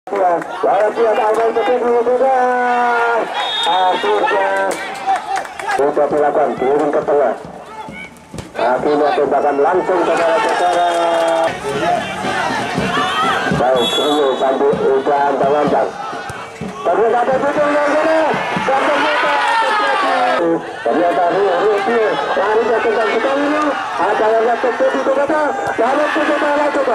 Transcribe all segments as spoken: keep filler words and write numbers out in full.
Walaupun ada awal kedua sudah akhirnya sudah dilakukan turun ke tengah. Akhirnya tembakan langsung ke saudara-saudara. Baik, Rio sambil ujian Bawandang. Ternyata ada tujuh yang sana. Ternyata Rio, Rio, Rio. Lari ke tengah sekali ini. Ada yang dapat terjadi ke kata. Lalu kita malah coba.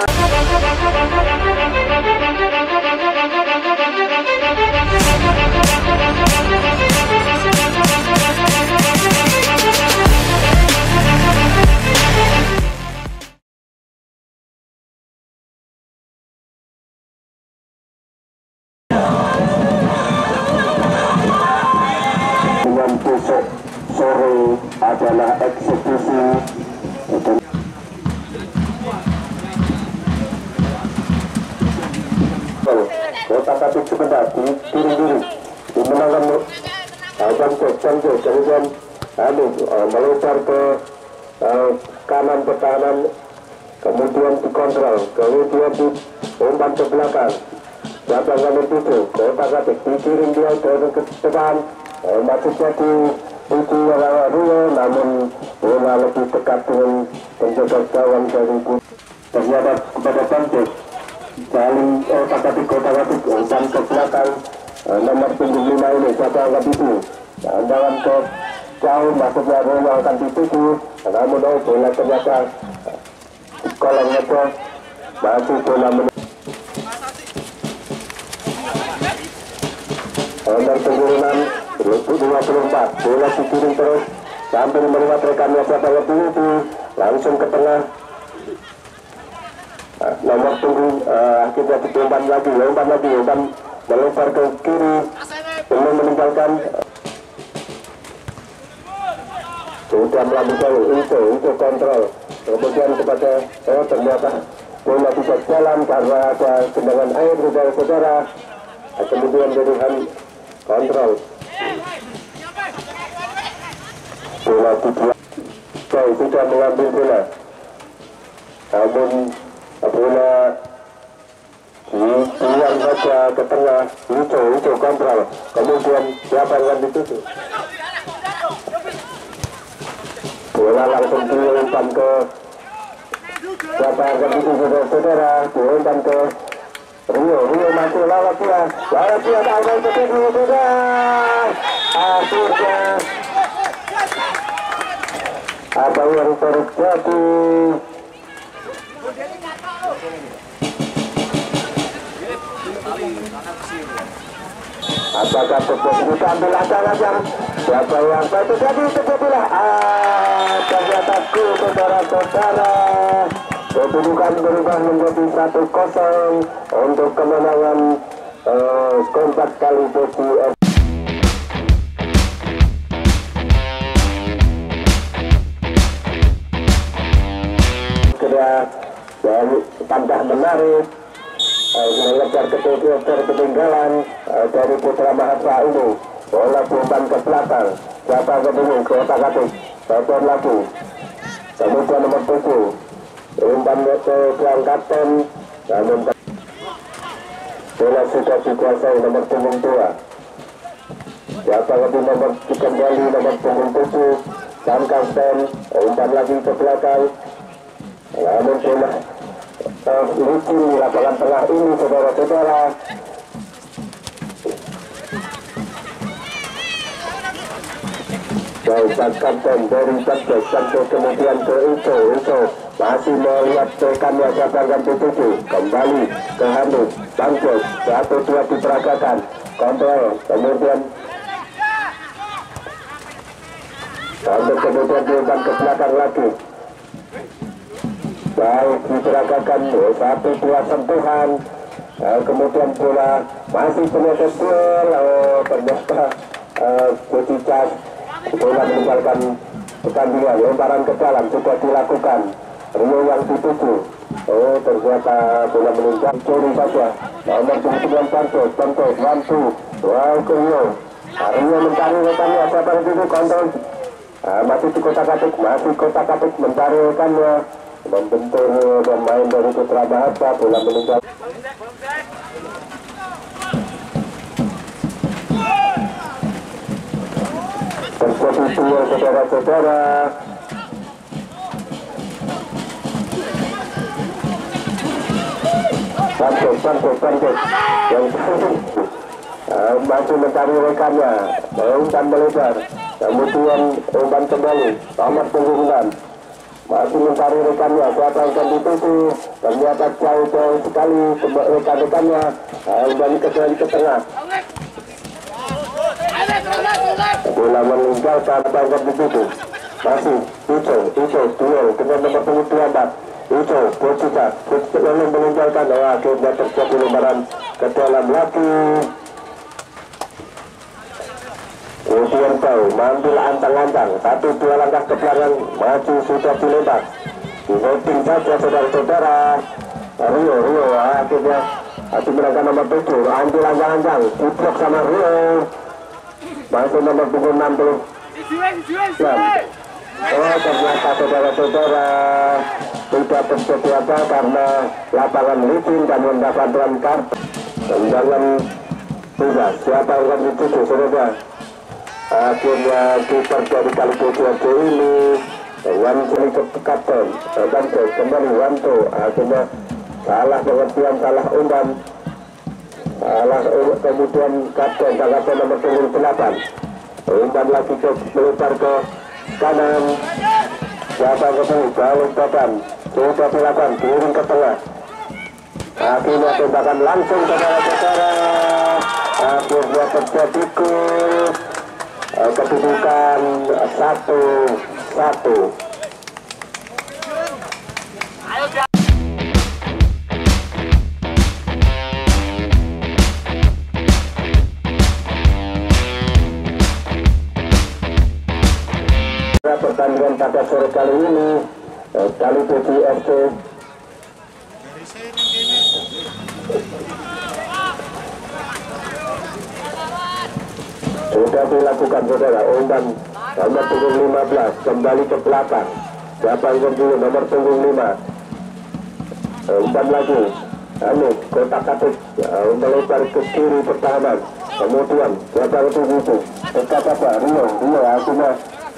Dengan besok sore adalah eksekusi Kota Katik sebentar di kiri-kiri dimenangkan jam ke jam ke kemudian anu melesar ke uh, kanan pertahanan, kemudian dikontrol, kemudian diumpan ke belakang. Belakang kami tujuh Kota Katik dikirim dia ke depan, uh, maksudnya di tuju Rio, namun bola lebih dekat dengan penjaga gawang dari ternyata kepada Sanchez saling oh Katik Kota Katik umpan ke belakang. Uh, nomor punggung lima ini siapa angkat itu andalan ke jauh, maksudnya Rio akan dituju, namun oh bola ternyata kolong itu masih bola menit. Nomor punggung enam dua puluh empat bola dikirim terus sambil melihat rekannya siapa yang itu langsung ke tengah. Nah, nomor punggung uh, akhirnya diumpan lagi, umpan lagi, umpan melempar ke kiri belum meninggalkan. Sudah melakukan itu, itu kontrol. Kemudian kepada oh ternyata bola tidak jalan karena ada genangan air saudara-saudara. Kemudian berikan kontrol. Bola dibuat. Saya sudah mengambil bola. Namun bola dibuang saja ke tengah. Itu, itu kontrol. Kemudian siapa yang dituju? Bola langsung diumpan ke siapa yang dituju saudara-saudara. Diumpan ke Rio, Rio masih lawat dia, lawat dia awal kedua sudah. Akhirnya apa yang terjadi? Apakah terjadi ambil acara-acara? Siapa yang terjadi? Terjadilah. Ah, ternyata saudara-saudara. Kedudukan berubah menjadi satu kosong untuk kemenangan uh, keempat kali B C S. Segera dari tambah menarik, uh, mengejar ketinggalan uh, dari Putra Mahasiswa ini. Bola diumpan ke belakang. Siapa kedua ke Kota Katik? Bocor lagi. Kemudian nomor tujuh. Umpan ke gelang kapten, namun bola sudah dikuasai nomor punggung dua. Siapa lebih nomor kembali nomor punggung tujuh dan kapten, umpan lagi ke belakang. Namun bola uh, licin di lapangan tengah ini saudara-saudara. Baik, kapten dari Sanchez, Sanchez kemudian ke Ico, Ico masih melihat rekannya siapa yang dituju, kembali ke Hamid, Sanchez, satu dua diperagakan, kontrol, kemudian Sanchez kemudian diumpan ke belakang lagi. Baik, diperagakan, satu dua sentuhan, uh, kemudian bola masih ternyata duel, oh ternyata uh, Bocicas bola meninggalkan pertandingan, lemparan ke dalam sudah dilakukan. Rio yang dituju, oh ternyata bola meninggal, curi saja. Nomor sembilan Santos, Santos, Wantu, wow ke Rio. Rio mencari rekannya, siapa yang dituju kontrol. Nah, masih di Kota Katik, masih Kota Katik mencari rekannya, membentur pemain dari Putra Bahasa, bola meninggal. terjadi duel saudara-saudara. Bangkit, bangkit, bangkit. Yang uh, masih mencari rekannya, umpan melebar, kemudian umpan kembali, nomor punggung enam. Masih mencari rekannya, siapa yang akan dituju, ternyata jauh-jauh sekali rekan-rekannya, kembali ke, ke tengah. Bola meninggalkan bangkit dituju, masih Ico, Ico, duel dengan nomor punggung dua puluh empat. Ico, Bocita, lalu meninggalkan, oh, akhirnya terjadi lebaran ke dalam lagi. Kemudian tahu, mengambil antang-antang, satu dua langkah ke belakang, maju sudah dilempar. Dinoting saja saudara-saudara. Rio, Rio, akhirnya masih menangkan nomor tujuh, ambil antang-antang, diblok sama Rio. Masih nomor punggung enam puluh. Oh, ternyata saudara-saudara tidak terjadi apa karena lapangan licin dan mendapatkan kartu. Tendangan tidak, siapa yang akan dituju saudara? Akhirnya kiper dari Kalijodo ini dengan sini ke kapten dan kembali Wanto, akhirnya salah pengertian, salah umpan, salah kemudian kapten kapten nomor delapan umpan lagi ke melebar ke kanan, siapa ketemu balik papan sudah dilakukan kirim ke tengah, akhirnya tembakan langsung saudara-saudara, akhirnya terjadi gol. Kedudukan satu satu. Pertandingan pada sore kali ini Kalijodo F C sudah dilakukan saudara, umpan nomor punggung lima belas kembali ke belakang, siapa yang dulu nomor punggung lima, umpan lagi anu kotak atik, melebar ke kiri pertahanan, kemudian siapa yang dulu dekat apa Rio, Rio akhirnya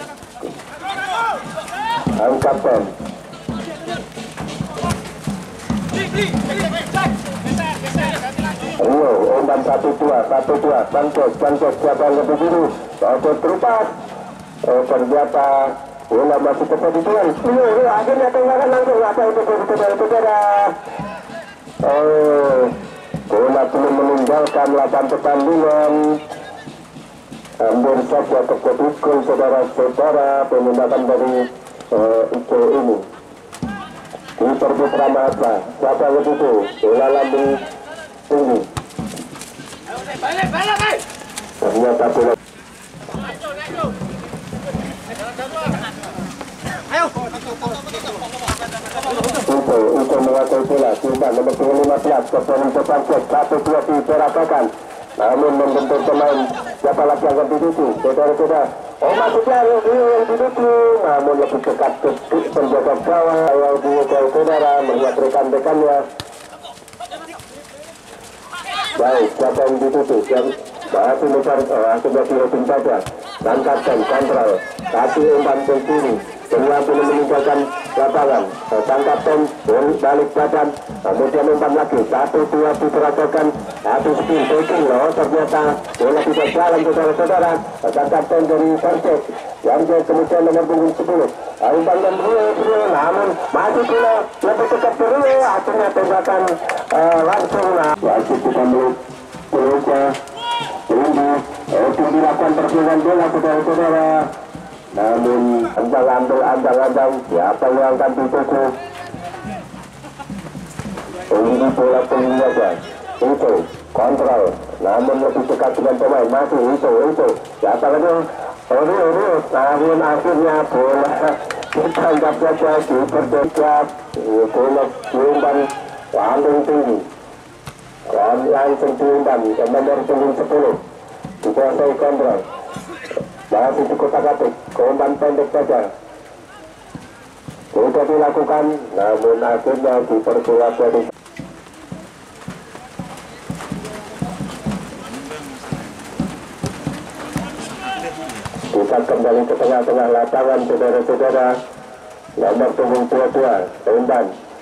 angkatan Rio, umpan satu dua, satu dua, bangkit, bangkit, siapa yang lebih dulu, bangkit terupas, oh, ternyata bola masih tetap di tuan, Rio, Rio, akhirnya tendangan langsung, apa itu saudara-saudara, oh, bola belum meninggalkan lapangan pertandingan, hampir saja terjadi gol saudara-saudara, pemindahan dari uh, Ico ini. Kiper Putra Mahasiswa, siapa yang itu, bola lambung tinggi. Ternyata bola. Itu, itu menguasai bola. Simpan nomor lima belas ke dalam depan set. Satu dua diceritakan. Namun membentuk pemain siapa lagi yang akan dituju, saudara-saudara. Oh, maksudnya Rio yang dituju, namun lebih dekat ke penjaga gawang yang diukai saudara melihat rekan-rekannya. Baik, siapa yang dituju? Yang masih lebar, oh, sudah dihukum saja. Dan kapten kontrol, kasih umpan ke kiri. Semua belum meninggalkan lapangan. Sang kapten balik badan, kemudian umpan lagi. Satu dua diperagakan, satu spin taking loh. Ternyata bola tidak jalan saudara-saudara. Sang kapten dari Persib, yang kemudian nomor punggung sepuluh. Umpan dan Rio, Rio, namun masih bola lebih dekat ke Rio. Akhirnya tembakan uh, langsung. Nah, masih kita melihat bola ini itu dilakukan perpindahan bola saudara-saudara. Namun andang-andang andang-andang siapa yang akan dituju? Ini bola tinggi aja. Itu kontrol, namun lebih dekat dengan pemain, masih itu itu. Siapa lagi? Oh, Rio, Rio. Namun akhirnya bola ditangkap saja di berdekap. Bola diumpan lambung tinggi. Dan langsung diumpan ke nomor punggung sepuluh. Dikuasai kontrol. Masih di kotak atik, umpan pendek saja. Sudah dilakukan, namun akhirnya diperkuat dari bisa kembali ke tengah-tengah lapangan saudara-saudara. Nomor punggung dua puluh dua Umban.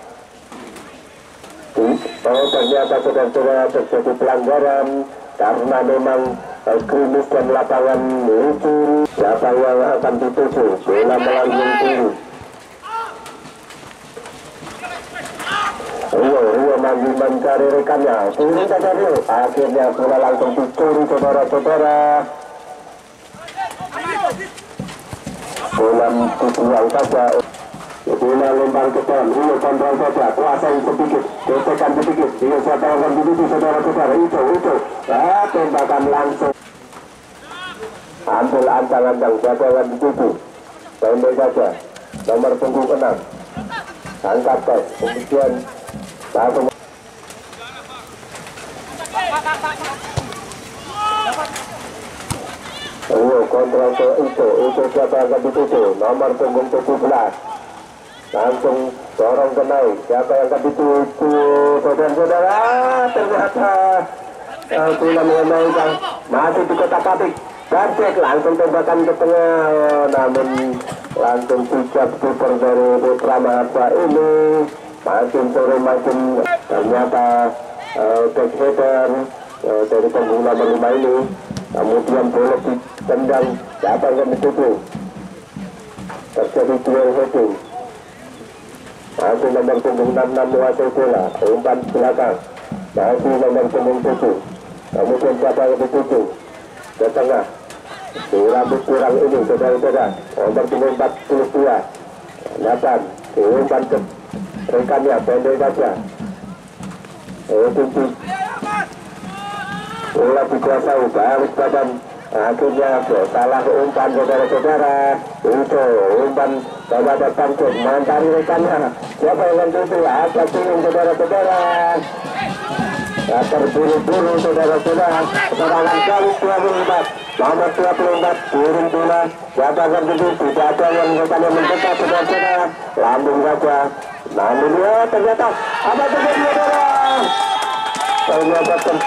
Oh ternyata saudara-saudara terjadi pelanggaran karena memang krimis dan lapangan licin. Siapa yang akan dituju? Bola melambung tinggi. Rio, Rio lagi mencari rekannya. Kiri saja Rio. Akhirnya bola langsung dicuri saudara-saudara. Bola dibuang saja. Bola lempar ke dalam. Rio kontrol saja. Kuasai sedikit. Gesekan sedikit. Rio siapa yang akan dituju saudara-saudara. Itu, itu. Ah, tembakan langsung. Ambil ancang-ancang. Siapa yang akan dituju? Pendek saja. Nomor punggung enam. Angkat tes. Kemudian langsung. Rio kontrol ke itu. Itu siapa yang akan dituju? Nomor punggung tujuh belas. Langsung dorong ke naik. Siapa yang akan dituju saudara-saudara? Ternyata bola mengenai masih di kotak atik. Gajek langsung tembakan ke tengah. Oh, namun langsung bijak kiper dari Putra Mahasa ini. Makin sore makin ternyata uh, back header uh, dari punggung nomor lima ini. Kemudian bola ditendang. Siapa yang akan dituju? Terjadi duel heading. Masih nomor punggung enam enam menguasai bola. Umpan belakang. Masih nomor punggung tujuh. Kemudian siapa yang dituju? Ke tengah. Di rambut kurang ini saudara-saudara. Nomor punggung empat puluh dua. Nathan. Umpan ke rekannya. Pendek saja. Oh tinggi. Bola dikuasai. Balik badan. Akhirnya salah umpan saudara-saudara. Itu umpan saudara Bangkit mencari rekannya. Siapa yang akan dituju? Ada turun saudara-saudara. Ya terburu-buru saudara-saudara. Serangan kali dua puluh empat. Nomor dua puluh empat turun bola. Siapa yang akan dituju? Tidak ada yang rekannya mendekat saudara-saudara. Lambung saja. Namun ya ternyata apa terjadi saudara? Ternyata ter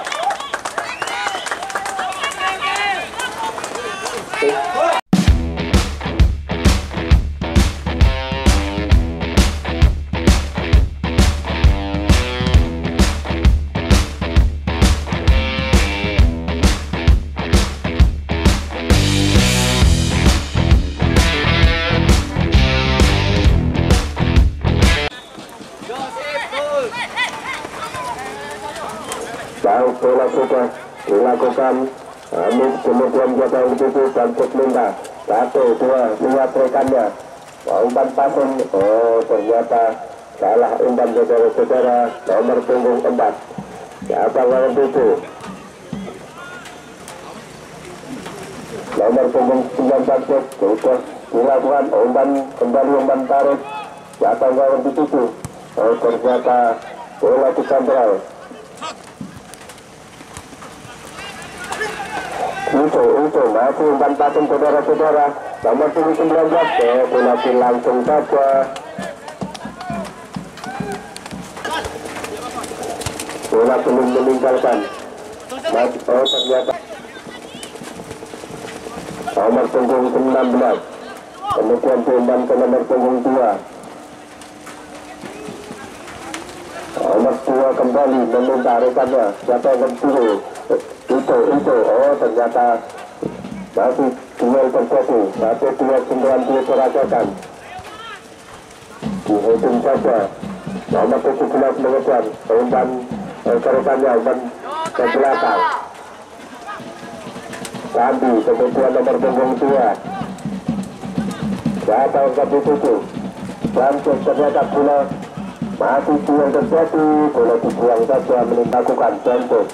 baik bola sudah dilakukan. Amin kemudian siapa yang dituju? Bangkit Linda. Satu, dua, lihat rekannya. Umpan pasung. Oh ternyata salah umpan saudara-saudara. Nomor punggung empat. Siapa yang dituju? Nomor punggung sembilan Bangkit. Sudah dilakukan umpan kembali umpan tarik. Siapa yang dituju? Oh ternyata bola dikontrol. Itu, itu, masih umpan pasung saudara-saudara. Nomor sembilan belas, eh, bola langsung saja. Bola belum meninggalkan. Masih, oh ternyata. Nomor punggung enam belas. Kemudian diumpan ke nomor punggung dua. Nomor dua kembali meminta rekannya. Siapa yang dulu? Itu, itu, oh ternyata masih duel terjadi. Satu, dua, sembilan, dua perasakan. Dihitung saja. Nomor tujuh belas mengejar. Umpan ke rekannya, umpan ke belakang. Sandi, kemudian nomor punggung dua. Siapa yang akan dituju? Bangkit ternyata bola masih duel terjadi. Bola dibuang saja melakukan jemput.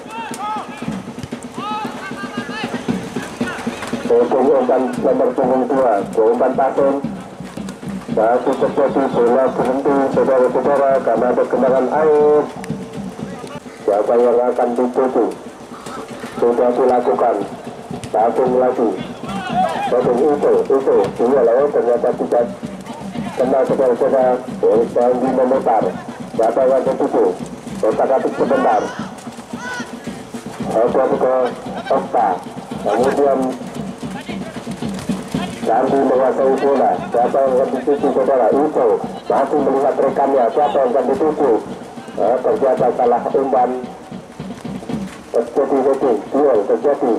Umpan nomor punggung dua, umpan pasung. Masih terjadi bola berhenti saudara-saudara karena ada genangan air. Siapa yang akan dituju? Sudah dilakukan. Pasung lagi. Pasung itu, itu, dia lawan ternyata tidak kena saudara-saudara. Banggi memutar. Siapa yang dituju? Kotak-atik sebentar. Oke ke Okta. Kemudian Sandi menguasai bola. Siapa yang akan dituju saudara? Ito masih melihat rekannya. Siapa yang akan dituju? Eh, ternyata salah umpan. Terjadi heading, duel terjadi.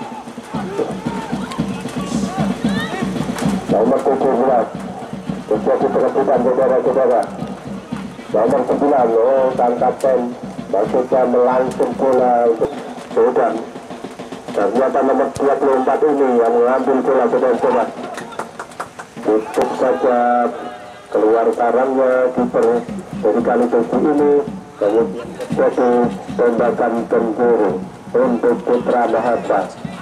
Nomor tujuh belas terjadi perebutan saudara-saudara. Nomor sembilan, oh sang kapten maksudnya melangsung bola untuk Sudan. Ternyata nomor dua puluh empat ini yang mengambil bola saudara-saudara. Tutup saja keluar sarangnya kiper dari kali tujuh ini. Jadi tembakan penjuru untuk Putra Mahasa.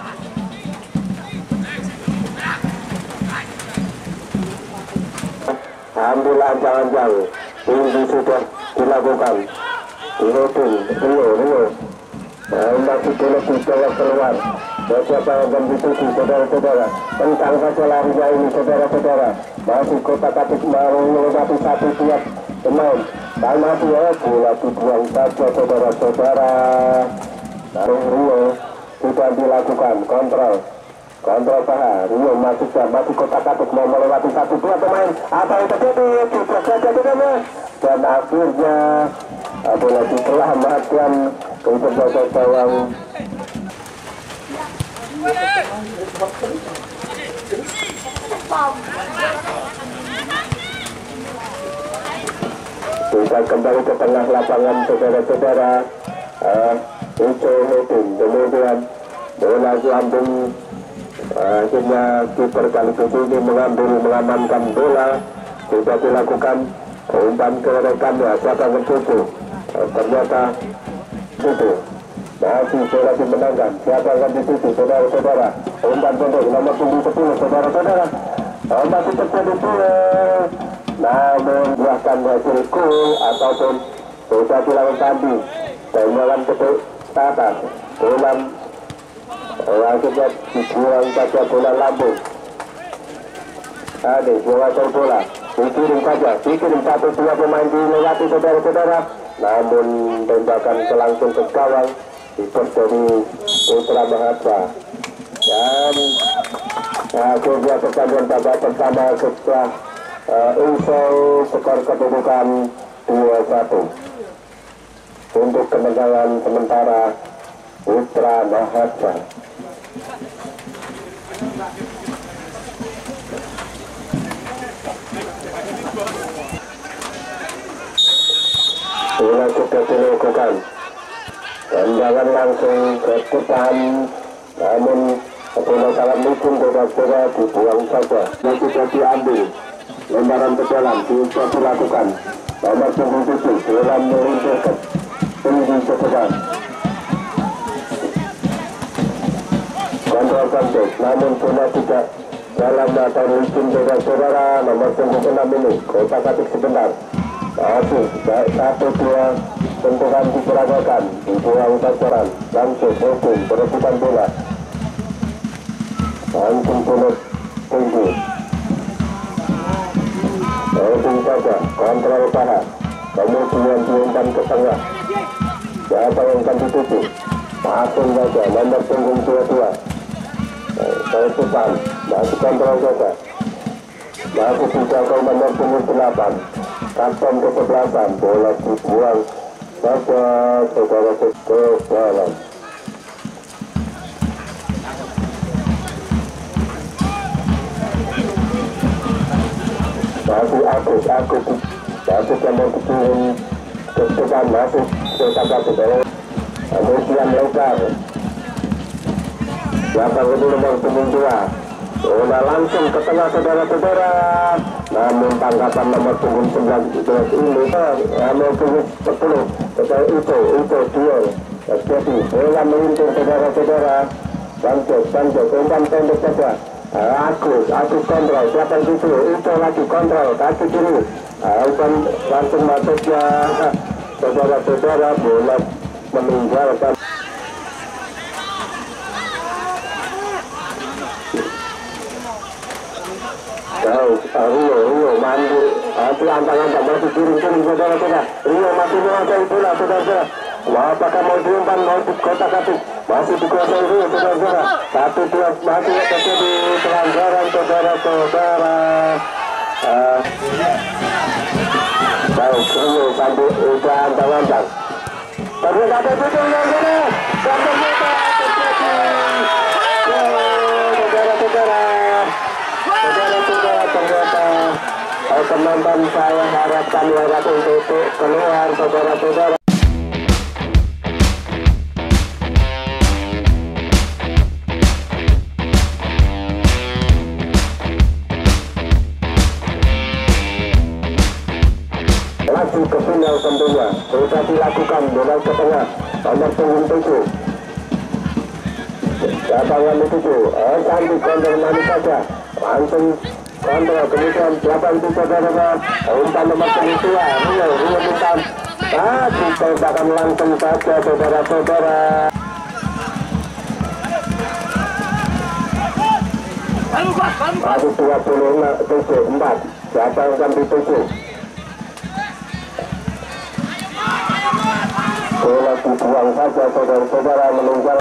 Ambil ancang-ancang, ini sudah dilakukan. Diloading, Rio, Rio. Nah, masih boleh dibawa keluar. Dan siapa yang akan dituju, saudara-saudara? Tentang saja larinya ini, saudara-saudara. Masih Kotak-Atik mau melewati satu tiap pemain. Dan masih ya, bola dibuang saja, saudara-saudara. Lalu Rio sudah dilakukan, kontrol. Kontrol paha, Rio masih masih Kotak-Atik mau melewati satu dua pemain. Apa yang terjadi? Tidak saja saudara. Dan akhirnya bola diselamatkan ke penjaga gawang. Kita kembali ke tengah lapangan saudara-saudara. Uh, Uco heading, kemudian bola lambung. Uh, akhirnya kiper kali tujuh ini mengambil mengamankan bola. Sudah dilakukan umpan ke rekannya. Siapa yang tertuju? Uh, ternyata itu masih bola dimenangkan. Siapa yang akan dituju, saudara-saudara? Umpan pendek nomor sepuluh, saudara-saudara. Uh, masih terjadi bola. Namun bahkan hasil gol ataupun sudah dilakukan tadi tendangan ketuk atas bola akhirnya dibuang saja bola lambung. Ada menguasai bola, dikirim saja, dikirim satu dua pemain dilewati saudara-saudara. Namun tembakan langsung ke gawang kiper dari Putra Mahasa. Dan akhirnya pertandingan babak pertama setelah uh, usai skor kedudukan dua satu untuk kemenangan sementara Putra Mahasa. Bola sudah dilakukan, tendangan langsung ke depan, namun bola sangat licin saudara-saudara dibuang saja. Dan sudah diambil lembaran ke dalam, sudah dilakukan. Nomor tujuh bola meluncur ke tinggi ke depan. Kontrol Santos, namun bola tidak dalam mata licin saudara-saudara. Nomor enam ini Kotak-Atik sebentar. Masih satu dua tentukan diperagakan, dibuang sasaran, langsung hukum perebutan bola, langsung bola tinggi, langsung saja kontrol paha, kemudian diumpan ke tengah. Siapa yang akan dituju? Langsung saja nomor punggung dua dua, ke depan, masih kontrol saja, masih dijaga nomor punggung delapan. Kapten kesebelasan, bola dibuang saja saudara ke dalam. Masih Agus, Agus, Agus yang mau dikirim ke depan, masih Kotak-Atik. Kemudian lebar. Siapa itu nomor punggung dua? Bola langsung ke tengah saudara-saudara. Namun tangkapan nomor punggung sembilan belas ini nomor punggung sepuluh setelah itu itu duel terjadi. Bola melintir saudara-saudara. Lanjut, lanjut, umpan pendek saja. Agus, Agus kontrol, siapa yang itu? Itu lagi kontrol, kaki kiri. Umpan langsung masuknya saudara-saudara. Bola meninggalkan. Tahu, Rio, Rio mandi, itu antang-antang masih kirim-kirim saudara-saudara. Rio masih menguasai bola saudara-saudara. apakah mau diumpan, mau di kotak atik, masih dikuasai dulu saudara-saudara. Satu dua masih terjadi pelanggaran saudara-saudara. Uh, baik, ini sambil udah antang-antang. Ternyata ada juga yang sana, dan ternyata terjadi. Saudara-saudara, saudara-saudara ternyata penonton saya harapkan warat untuk keluar saudara-saudara. Laju ke final tentunya sudah dilakukan bola ke tengah nomor punggung tujuh. Lapangan tujuh, eh cantik kontrol manis saja, langsung kontrol kemudian delapan tujuh saudara, umpan nomor dua, Rio, Rio umpan, ah ditembakkan langsung saja saudara-saudara. Masih dua puluh tujuh empat, siapa yang akan dituju? Bola dibuang saja saudara-saudara menunggal.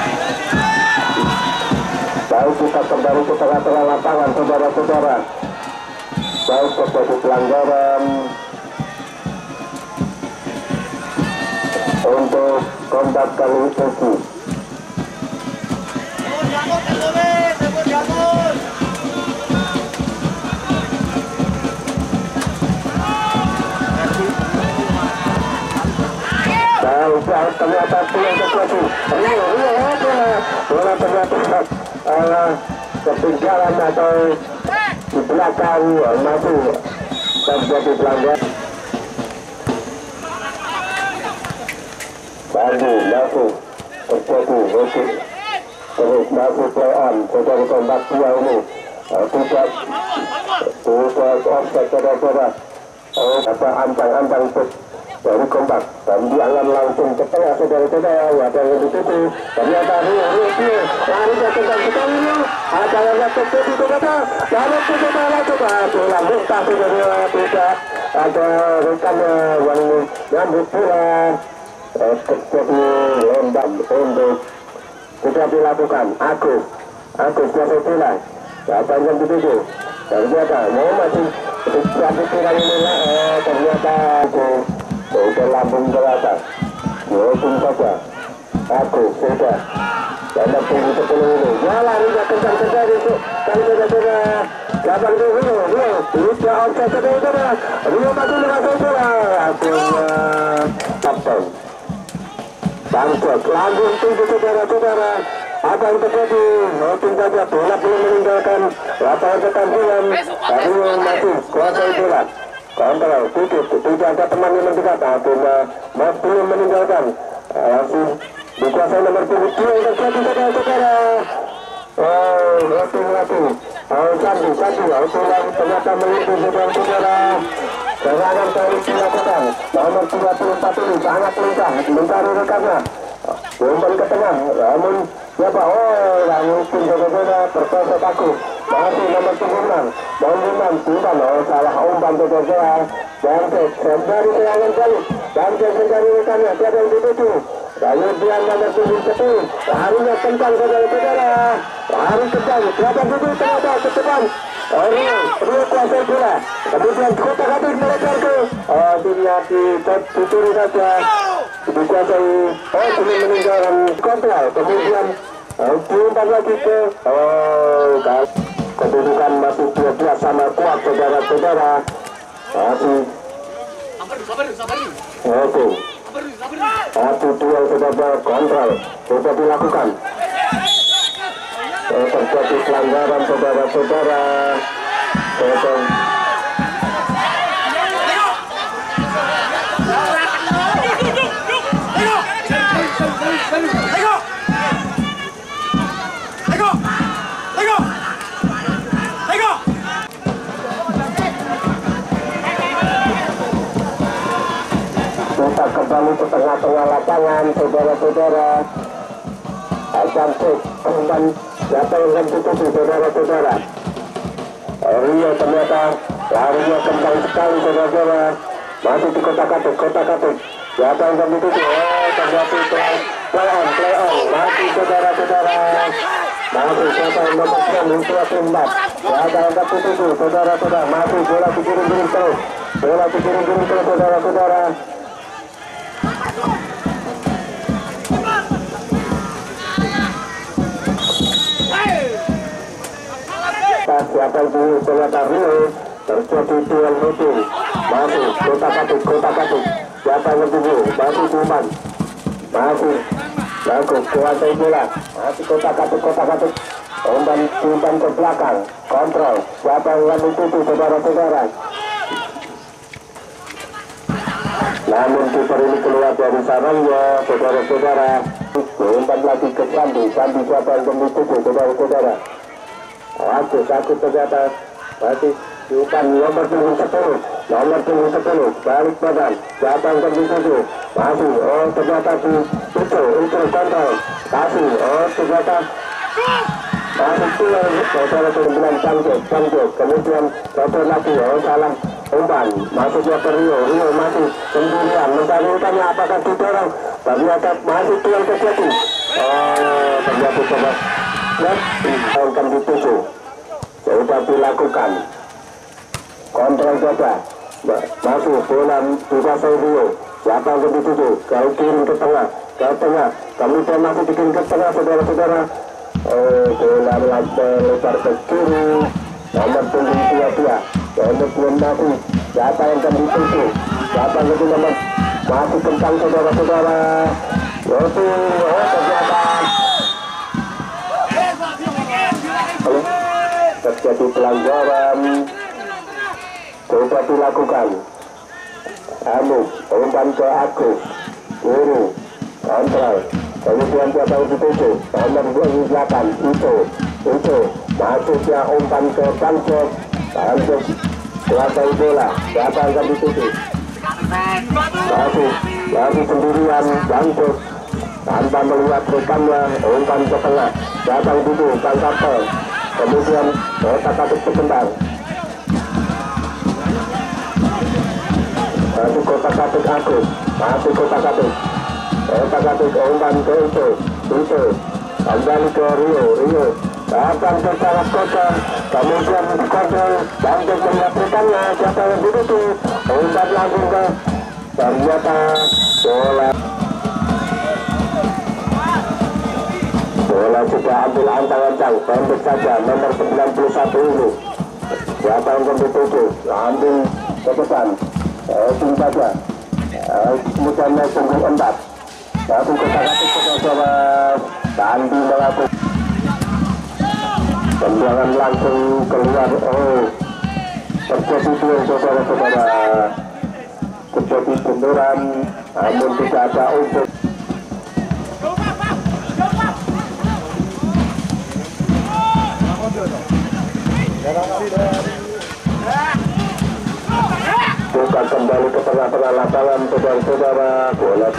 Baik kita kembali ke tengah-tengah lapangan saudara-saudara. Baik terjadi pelanggaran untuk kontak kali ini. Baik ternyata yang terjadi. Rio, Rio, bola ternyata Uh, ketinggalan atau di belakang masih terjadi pelanggaran. Baru masih terjadi musik terus masih play on saudara tembak dua ini uh, tidak tidak offset saudara-saudara. Oh apa ampang-ampang dari kompak dan diangan langsung ke tengah saudara-saudara. Ada yang ditutup ternyata Rio Rio Rio lari ke tengah sekali Rio, ada yang terjadi saudara dalam saudara coba bola muntah saudara, tidak ada rekannya yang nyambut bola terjadi lembang untuk sudah dilakukan. Agus Agus jatuh bola, siapa yang ditutup ternyata mau masih jatuh bola ini lah, eh, ternyata sudah lambung ke atas, dihukum saja. Aku sudah dalam tunggu sepuluh ini. Ya lari ke kencang-kencang itu. Kali saudara-saudara, gampang itu Rio, Rio, tidak offset saudara-saudara. Rio maju dengan saudara. Akhirnya kapten. Bangkok, langsung tunggu saudara-saudara. Apa yang terjadi? Mungkin saja bola belum meninggalkan lapangan pertandingan. Rio maju, kuasai bola. Kontrol, tutup, tidak ada teman yang mendekat, akhirnya Mas belum meninggalkan, langsung dikuasai nomor punggung dua yang terjadi saudara-saudara. Oh, ratu-ratu, oh, Sandi, Sandi, oh, pulang ternyata melindungi saudara-saudara. Serangan terus dilakukan, nomor dua puluh empat ini sangat lincah, mencari rekannya, umpan ke tengah, namun siapa? Oh, yang mungkin saudara-saudara terpesat aku. Masih nomor punggung enam, nomor enam, umpan, oh salah umpan saudara-saudara. Bangkit, kembali serangan balik, Bangkit mencari rekannya, siapa yang dituju? Kemudian nomor punggung sepuluh, harusnya kencang saudara-saudara, harus kencang, siapa yang dituju ternyata ke depan. Oh, Rio, Rio kuasai bola, kemudian kotak atik melebar ke, oh timnya dituturi saja, dikuasai, oh belum meninggalkan kontrol, kemudian oh, diumpan lagi ke, oh kedudukan masih dua belas sama kuat saudara-saudara, masih oke, satu dua saudara kontrol sudah dilakukan. Oh, terjadi pelanggaran saudara-saudara. Potong. Kita kembali ke tengah-tengah lapangan saudara-saudara. Cantik umpan siapa yang akan dituju saudara-saudara. Rio ternyata larinya kencang sekali saudara-saudara, masih di kotak-katik kotak-katik siapa yang akan dituju. Oh menghadapi play on, play on, masih saudara-saudara, masih siapa yang nomor sembilan, suatu empat, siapa yang ke tujuh, saudara-saudara, masih bola dikirim-kirim terus, bola dikirim-kirim terus, saudara-saudara. Siapa itu ternyata Rio, terjadi duel meeting, masih kota katuk, kota katuk, siapa yang bertuju, masih cuman, masih bagus, kuasai bola, masih kota katuk, kota katuk, umpan umpan ke belakang, kontrol, siapa yang ngambil tuju, saudara-saudara. Namun kiper ini keluar dari sarangnya, saudara-saudara, umpan lagi ke Sandi, Sandi siapa yang ngambil tuju, saudara-saudara. Aku sakit ternyata masih umpan nomor punggung sepuluh, nomor punggung sepuluh, balik badan, siapa yang ngambil tuju, masih, oh ternyata si itu, itu kontrol, kasih, oh ternyata masih tulang, saudara-saudara bilang canggih, canggih, kemudian kontrol lagi, oh salah umpan, masuknya ke Rio, Rio masih sendirian, mencari umpannya apakah didorong, ternyata masih tulang terjadi, oh terjadi coba, yang akan dituju, sudah dilakukan, kontrol coba, masuk bola dikuasai Rio, siapa yang dituju, kau kirim ke tengah, ke tengah, kemudian masih dikirim ke tengah, saudara-saudara, oh bola lebar ke kiri, nomor punggung dua dua, nomor belum masih, siapa yang akan dituju, siapa yang lebih nomor, masih kencang saudara-saudara, yaitu, oh ternyata, halo, terjadi pelanggaran, coba dilakukan, anu, umpan ke Agus, kiri, kontrol, kemudian siapa yang dituju, nomor dua puluh delapan, itu, itu, masuknya umpan ke Bangkok, Bangkok, kuasai bola, siapa yang akan dituju, masih, masih sendirian, Bangkok, tanpa melihat rekannya, umpan ke tengah, siapa yang dituju, Bang Kapel, kemudian kotak katuk berkembang, masih kotak katuk Agus, masih kotak katuk, kotak katuk umpan ke itu, itu, kembali ke Rio, Rio, datang ke salah kotak, kemudian kontrol, Bangkok melihat rekannya, siapa yang dituju, umpan langsung ke, ternyata bola. Bola sudah ambil antang-antang, pendek saja, nomor sembilan puluh satu ini. Siapa yang dituju, ambil ke depan, ujung saja. Kemudian naik punggung empat. Satu kotak-katik saudara, Sandi melakukan tendangan langsung keluar. Oh, terjadi duel saudara-saudara, terjadi benturan, namun tidak ada unsur. Bukan kembali ke tengah-tengah lapangan, saudara-saudara, bola.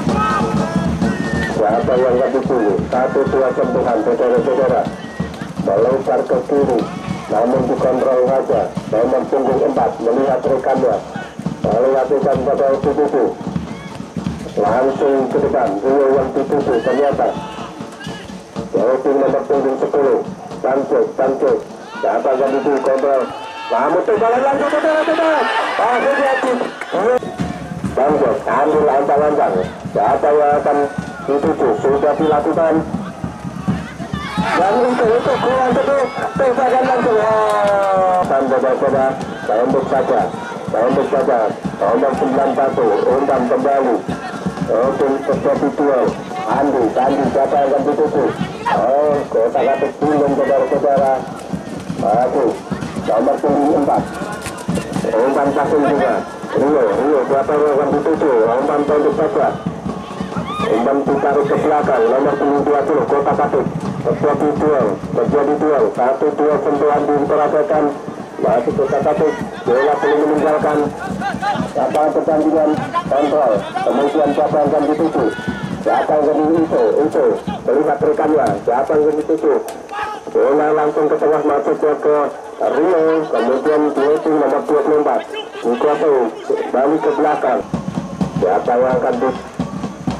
Siapa yang lebih dulu? Satu dua sentuhan, saudara-saudara. Melempar ke kiri, namun dikontrol saja. Nomor punggung empat melihat rekannya, melihat rekan pada dituju. Langsung ke depan, Rio yang dituju ternyata. Yaitu nomor punggung sepuluh, Bangkok, Bangkok. Siapa yang dituju kontrol? Namun tembakan langsung saudara-saudara. Pasir hati. Bangkok ambil antang-antang. Siapa yang akan dituju? Sudah dilakukan. Dan itu itu kurang itu tembakan langsung. Sampai saudara, pendek saja, pendek saja. Nomor sembilan puluh satu, umpan kembali. Untuk terjadi duel. Andi, Andi siapa yang akan dituju? Oh, kotak-katik belum saudara-saudara. Aduh, nomor punggung empat, umpan pasang juga, Rio, Rio, siapa yang akan dituju, umpan pendek saja, umpan ditarik ke belakang, nomor punggung dua puluh, kotak katik, terjadi duel, terjadi duel, satu dua sentuhan diperagakan, masih kotak katik, bola belum meninggalkan, siapa pertandingan, kontrol, kemudian siapa yang akan dituju, siapa yang akan dituju, itu, melihat rekannya, siapa yang akan dituju, bola langsung ke tengah masuk ke Rio, kemudian itu nomor dua puluh empat dikuasai, balik ke belakang, siapa yang akan di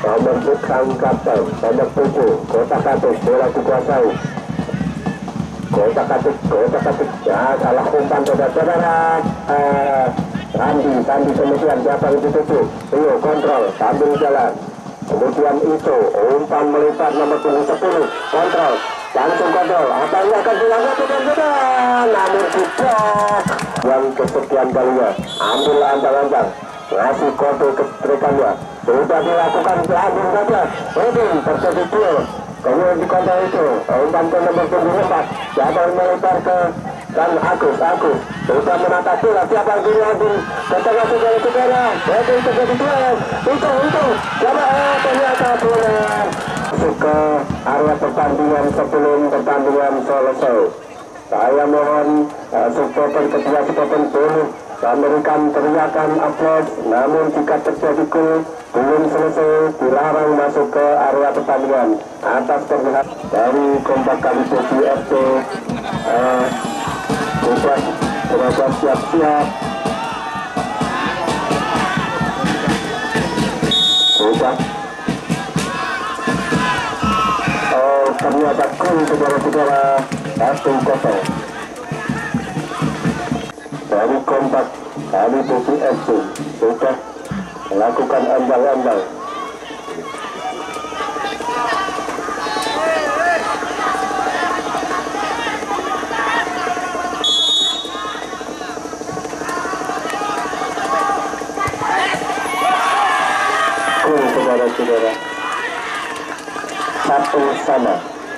nomor sang kapten nomor tujuh Kota Katik bola dikuasai. Kota Katik, Kota Katik, ya salah umpan saudara-saudara. eh, Randi, Randi kemudian siapa itu tujuh Rio kontrol sambil jalan. Kemudian itu umpan melebar nomor sepuluh kontrol langsung kontrol. Apa ini akan dilakukan sudah? Namun tidak. Yang kesekian kalinya ambil ambang-ambang ngasih kode ke rekannya. Sudah dilakukan langsung saja. Ini terjadi duel. Kemudian di kontrol itu umpan ke nomor empat siapa yang melebar ke dan Agus, Agus sudah menata bola, siapa yang diambil ke tengah saudara-saudara. Itu terjadi duel. Itu, itu siapa? Oh, ternyata bola masuk ke area pertandingan sebelum pertandingan selesai. Saya mohon uh, supporter kedua supporter boleh memberikan teriakan aplaus. Namun jika terjadi gol belum selesai dilarang masuk ke area pertandingan. Atas perlihat dari Kompak Kalijodo F C uh, sudah sudah siap-siap. Sudah. Oh, ternyata gol saudara-saudara satu kosong dari Kompak Kalijodo F C sudah melakukan ambang-ambang. Gol saudara-saudara satu sama.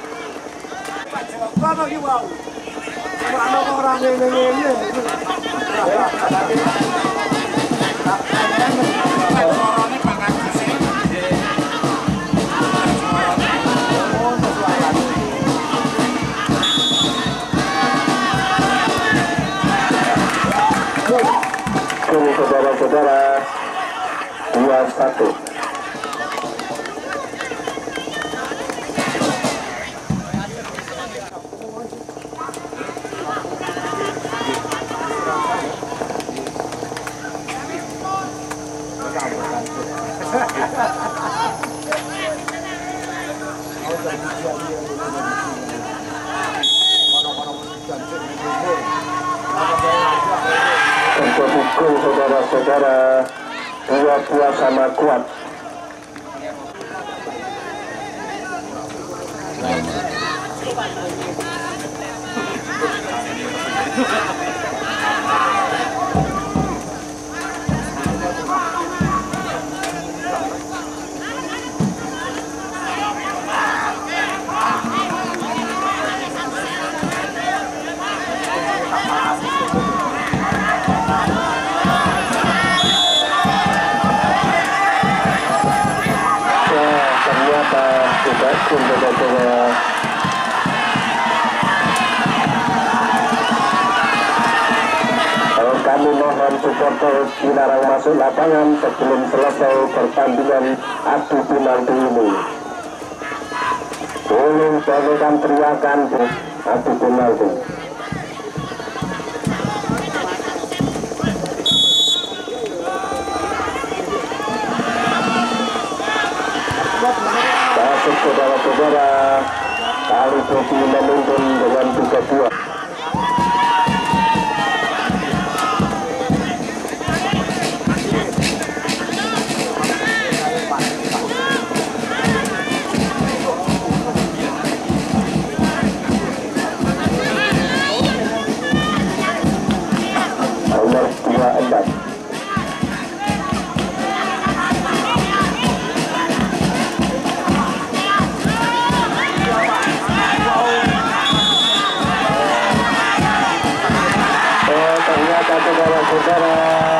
Gol saudara-saudara dua satu. Terjadi gol saudara-saudara dua-dua sama kuat. Sudah saudara-saudara. Kalau kami mohon supporter dilarang masuk lapangan sebelum selesai pertandingan adu penalti ini. Boleh berikan teriakan adu penalti. Saudara-saudara, Kalijodo memimpin dengan tiga dua. Nomor dua empat. Saudara-saudara,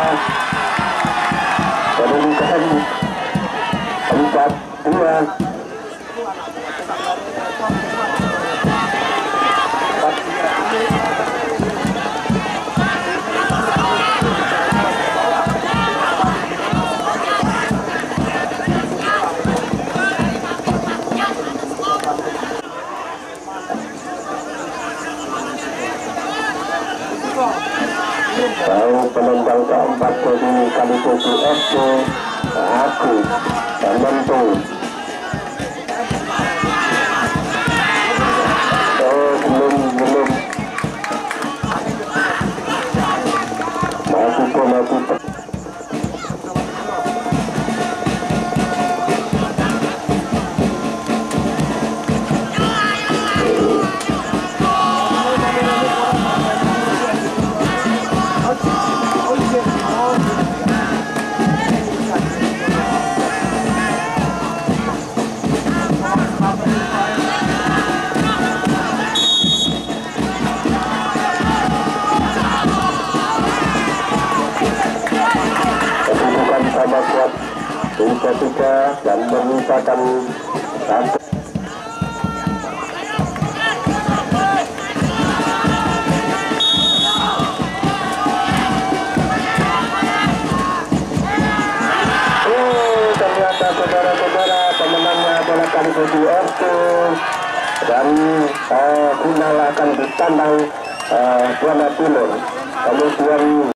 penunjukan empat dua. Lalu penendang keempat dari Kalijodo F C Aku menentu. Oh, belum belum. Masih kok masih. Sama kuat tim ketiga dan menyisakan satu. Oh, ternyata saudara-saudara pemenangnya adalah Kalijodo F C dan uh, final akan ditandang uh, Buana Timur. Kemudian